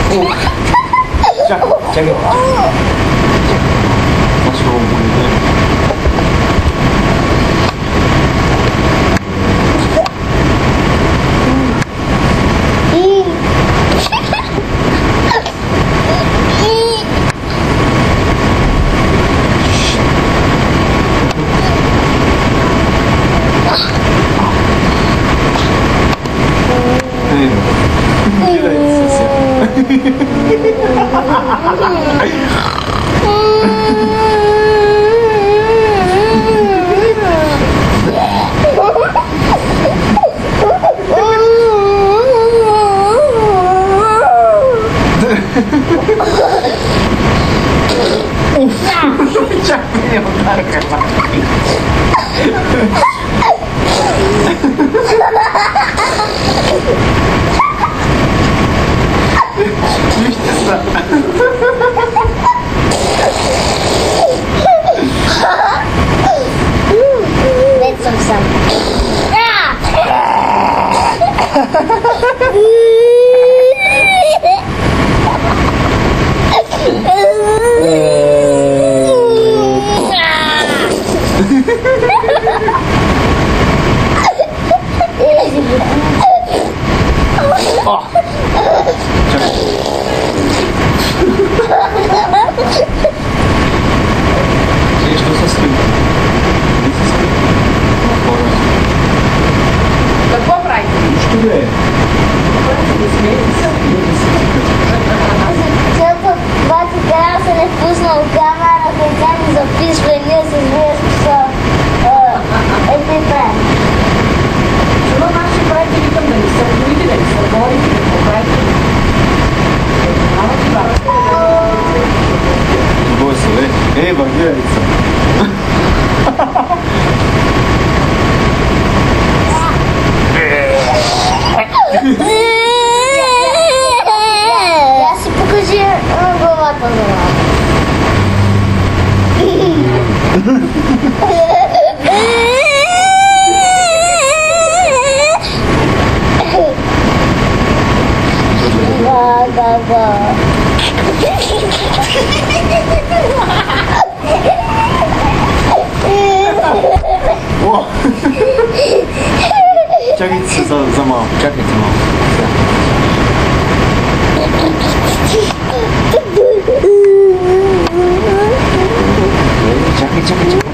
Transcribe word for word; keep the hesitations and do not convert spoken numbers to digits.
Чакай, чакай. Защо го болите? Чакай, не ударка. Вижте са. Не съм сам. Что со скрипом? Какво прави? Нищо бе. Защото бати трябва се не пуснал камера, тя ни записва и ние се звием с едни прави. Но наши проекти викам да ни са боите, да ни са борите, да какво правите. Бой се, бе. Ева, гледай се. Я си покажи главата за малко. Да, да, да. О! Чакайте се за, за малко, чакайте малко. Чакай, чакай, чакай.